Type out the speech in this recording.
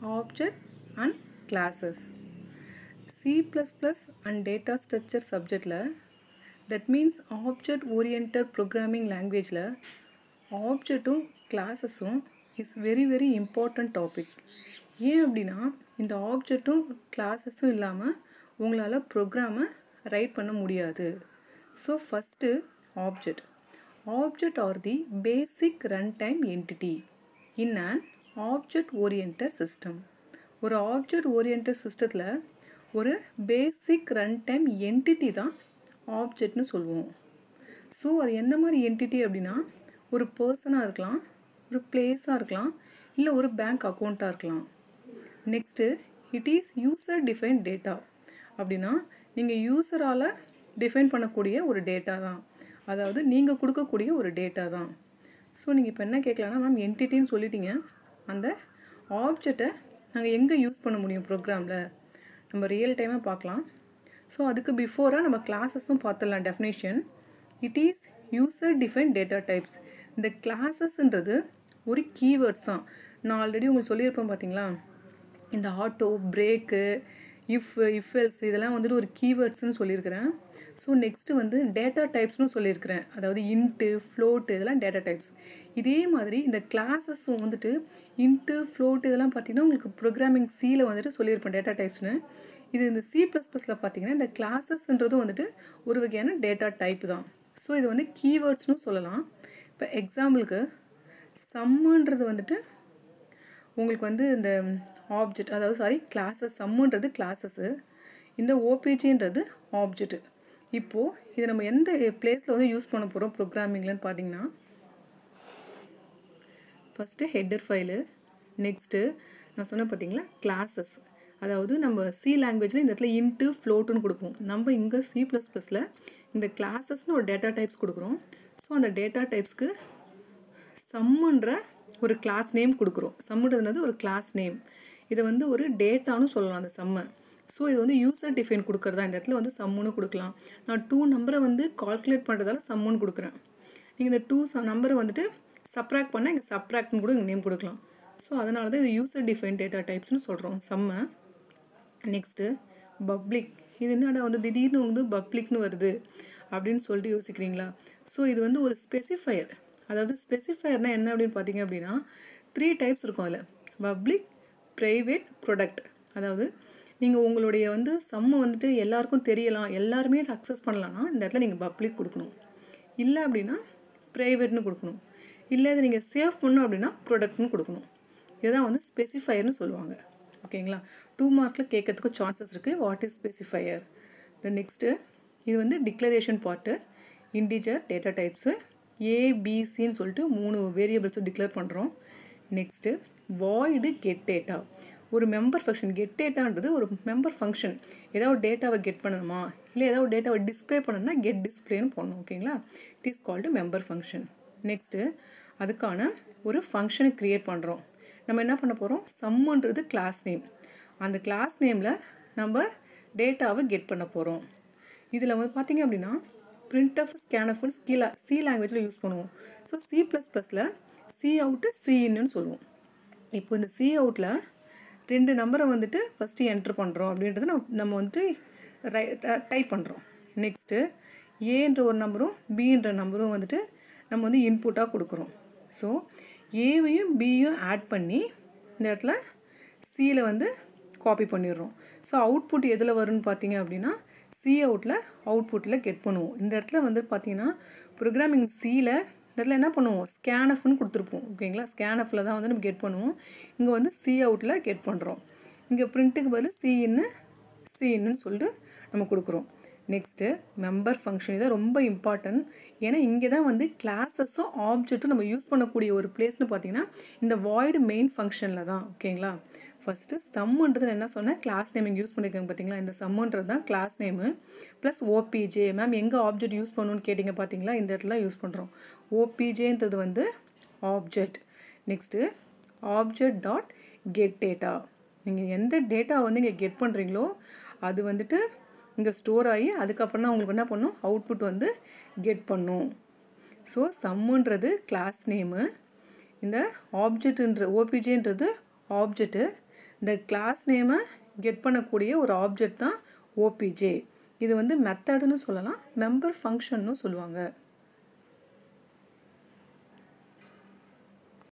object and classes. C++ and data structure subject la, that means object oriented programming language la, object classes is very important topic. ஏன் அப்படின்னா இந்த ஆப்ஜெக்ட்டும் கிளாஸஸும் இல்லாமல் உங்களால் ப்ரோக்ராமை write பண்ண முடியாது. So first object are the basic run time entity in an object oriented system. ஒரு object oriented சிஸ்டத்தில் ஒரு பேசிக் ரன் டைம் என்டிட்டி தான் ஆப்ஜெக்ட்னு சொல்லுவோம். ஸோ அது எந்த மாதிரி என்டிட்டி அப்படின்னா ஒரு பர்சனாக இருக்கலாம், ஒரு பிளேஸாக இருக்கலாம், இல்லை ஒரு பேங்க் அக்கௌண்ட்டாக இருக்கலாம். Next it is user define data. அப்படின்னா நீங்கள் யூஸரால் டிஃபைன் பண்ணக்கூடிய ஒரு டேட்டா தான், அதாவது நீங்கள் கொடுக்கக்கூடிய ஒரு டேட்டா தான். ஸோ நீங்கள் இப்போ என்ன கேட்கலான்னா, மேம் என்டிட்டின்னு சொல்லிட்டீங்க, அந்த ஆப்ஜெக்டை நாங்கள் எங்கே யூஸ் பண்ண முடியும் ப்ரோக்ராமில், நம்ம ரியல் டைமாக பார்க்கலாம். ஸோ அதுக்கு பிஃபோராக நம்ம கிளாஸஸும் பார்த்துடலாம். Definition it is user define data types. இந்த கிளாஸஸ்ன்றது ஒரு கீவேர்ட்ஸ் தான். நான் ஆல்ரெடி உங்களுக்கு சொல்லியிருப்பேன் பார்த்தீங்களா, இந்த ஆட்டோ, பிரேக்கு, இஃப் எல்ஸ் இதெல்லாம் வந்துட்டு ஒரு கீவேர்ட்ஸ்னு சொல்லியிருக்கிறேன். ஸோ நெக்ஸ்ட்டு வந்து டேட்டா டைப்ஸ்னு சொல்லியிருக்கிறேன், அதாவது இன்ட்டு, ஃப்ளோட்டு, இதெல்லாம் டேட்டா டைப்ஸ். இதே மாதிரி இந்த கிளாஸஸும் வந்துட்டு இன்ட்டு, ஃப்ளோட்டு இதெல்லாம் பார்த்திங்கன்னா உங்களுக்கு ப்ரோக்ராமிங் சியில் வந்துட்டு சொல்லியிருப்பேன் டேட்டா டைப்ஸ்னு. இது இந்த C++ பார்த்திங்கன்னா இந்த கிளாஸஸ்ன்றதும் வந்துட்டு ஒரு வகையான டேட்டா டைப் தான். ஸோ இது வந்து கீவேர்ட்ஸ்னு சொல்லலாம். இப்போ எக்ஸாம்பிளுக்கு சம்முன்றது வந்துட்டு உங்களுக்கு வந்து இந்த ஆப்ஜெக்ட், அதாவது கிளாஸஸ். சம்முன்றது கிளாஸஸ்ஸு, இந்த ஓபிஜின்றது ஆப்ஜெக்ட். இப்போது இதை நம்ம எந்த பிளேஸில் வந்து யூஸ் பண்ண போகிறோம் ப்ரோக்ராமிங்லன்னு பார்த்தீங்கன்னா, ஃபஸ்ட்டு ஹெட்டர் ஃபைலு, நெக்ஸ்ட்டு நான் சொன்ன பார்த்தீங்களா கிளாஸஸ். அதாவது நம்ம C லாங்குவேஜில் இந்த இடத்துல இன்ட்டு, ஃப்ளோட்டுன்னு கொடுப்போம். நம்ம இங்கே C++ல் இந்த கிளாஸஸ்னு ஒரு டேட்டா டைப்ஸ் கொடுக்குறோம். ஸோ அந்த டேட்டா டைப்ஸ்க்கு சம்முன்ற ஒரு கிளாஸ் நேம் கொடுக்குறோம். சம்முன்றது ஒரு கிளாஸ் நேம். இதை வந்து ஒரு டேட்டான்னு சொல்லலாம் அந்த சம்மை. ஸோ இது வந்து யூசர் டிஃபைன் கொடுக்குறதா. இந்த இடத்துல வந்து சம்முன்னு கொடுக்கலாம். நான் 2 நம்பரை வந்து கால்குலேட் பண்ணுறதால சம்முன்னு கொடுக்குறேன். நீங்கள் இந்த 2 நம்பரை வந்துட்டு சப்ராக்ட் பண்ணால் இங்கே சப்ராக்ட்னு கூட நேம் கொடுக்கலாம். ஸோ அதனால தான் இது யூசர் டிஃபைன் டேட்டா டைப்ஸ்னு சொல்கிறோம் சம்மை. Next public. இது என்னடா வந்து திடீர்னு வந்து பப்ளிக்னு வருது அப்படின்னு சொல்லிட்டு யோசிக்கிறீங்களா? ஸோ இது வந்து ஒரு ஸ்பெசிஃபையர். அதாவது ஸ்பெசிஃபையர்னால் என்ன அப்படின்னு பார்த்தீங்க அப்படின்னா 3 டைப்ஸ் இருக்கும் அதில். Public, private, product. அதாவது நீங்கள் உங்களுடைய வந்து சம்மை வந்துட்டு எல்லாருக்கும் தெரியலாம், எல்லாருமே அதை அக்சஸ் பண்ணலான்னா இந்த இடத்துல நீங்கள் பப்ளிக் கொடுக்கணும். இல்லை அப்படின்னா ப்ரைவேட்னு கொடுக்கணும். இல்லை இது நீங்கள் சேவ் பண்ணணும் அப்படின்னா ப்ரொடக்ட்னு கொடுக்கணும். இதுதான் வந்து ஸ்பெசிஃபையர்னு சொல்லுவாங்க. ஓகேங்களா? 2 மார்க்கில் கேட்கறதுக்கு சான்சஸ் இருக்குது. What is specifier? Then next இது வந்து declaration part. Integer data types ஏபிசின்னு சொல்லிட்டு 3 வேரியபிள்ஸை டிக்ளேர் பண்ணுறோம். Next void get data. ஒரு மெம்பர் ஃபங்க்ஷன். கெட் டேட்டான்றது ஒரு மெம்பர் ஃபங்க்ஷன். ஏதாவது டேட்டாவை கெட் பண்ணணுமா, இல்லை ஏதாவது டேட்டாவை டிஸ்பிளே பண்ணணும்னா கெட் டிஸ்பிளேன்னு போடணும். ஓகேங்களா? It is called member function. Next அதுக்கான ஒரு ஃபங்க்ஷனை க்ரியேட் பண்ணுறோம். நம்ம என்ன பண்ண போகிறோம், சம்முன்றது கிளாஸ் நேம். அந்த கிளாஸ் நேமில் நம்ம டேட்டாவை கெட் பண்ண போகிறோம். இதில் வந்து பார்த்திங்க அப்படின்னா printf, scanf C லாங்குவேஜில் யூஸ் பண்ணுவோம். ஸோ C++ல் cout, cinன்னு சொல்லுவோம். இப்போ இந்த coutல 2 நம்பரை வந்துட்டு ஃபஸ்ட்டு என்ட்ரு பண்ணுறோம் அப்படின்றது நம்ம வந்துட்டு டைப் பண்ணுறோம். நெக்ஸ்ட்டு ஏன்ற ஒரு நம்பரும் பின்ற நம்பரும் வந்துட்டு நம்ம வந்து இன்புட்டாக கொடுக்குறோம். ஸோ ஏவையும் பியும் ஆட் பண்ணி இந்த இடத்துல சியில் வந்து காப்பி பண்ணிடுறோம். ஸோ அவுட்புட் எதில் வரும்னு பார்த்தீங்க அப்படின்னா coutல அவுட்புட்டில் கெட் பண்ணுவோம். இந்த இடத்துல வந்து பார்த்தீங்கன்னா ப்ரோக்ராமிங் சியில் இந்த இடத்துல என்ன பண்ணுவோம், ஸ்கேனஃப்னு கொடுத்துருப்போம். ஓகேங்களா? ஸ்கேனஃபில் தான் வந்து நம்ம கெட் பண்ணுவோம். இங்கே வந்து coutல கெட் பண்ணுறோம். இங்கே பிரிண்ட்டுக்கு பதில் சின்னு சொல்லிட்டு நம்ம கொடுக்குறோம். Next member function. இதான் ரொம்ப இம்பார்ட்டன்ட். ஏன்னா இங்கே தான் வந்து கிளாஸஸும் ஆப்ஜெக்ட்டும் நம்ம யூஸ் பண்ணக்கூடிய ஒரு பிளேஸ்னு பார்த்தீங்கன்னா இந்த வாய்டு மெயின் ஃபங்க்ஷனில் தான். ஓகேங்களா? ஃபஸ்ட்டு சம்முன்றது என்ன சொன்னேன், கிளாஸ் நேம் இங்கே யூஸ் பண்ணியிருக்காங்க பார்த்தீங்களா, இந்த சம்முன்றது தான் class name plus OBJ. Ma'am எங்கே ஆப்ஜெக்ட் யூஸ் பண்ணணும்னு கேட்டிங்க பார்த்தீங்களா, இந்த இடத்துல யூஸ் பண்ணுறோம். ஓபிஜேன்றது வந்து object. Next object dot get data. நீங்கள் எந்த டேட்டா வந்து இங்கே கெட் பண்ணுறீங்களோ அது வந்துட்டு இங்கே ஸ்டோர் ஆகி அதுக்கப்புறம் தான் உங்களுக்கு என்ன பண்ணும், அவுட்புட் வந்து கெட் பண்ணும். ஸோ சம்முன்றது கிளாஸ் நேமு, இந்த ஆப்ஜெக்ட்ன்ற ஓபிஜேன்றது ஆப்ஜெக்ட்டு, இந்த கிளாஸ் நேமை கெட் பண்ணக்கூடிய ஒரு ஆப்ஜெக்ட் தான் ஓபிஜே. இது வந்து மெத்தடுன்னு சொல்லலாம், மெம்பர் ஃபங்க்ஷன்னு சொல்லுவாங்க.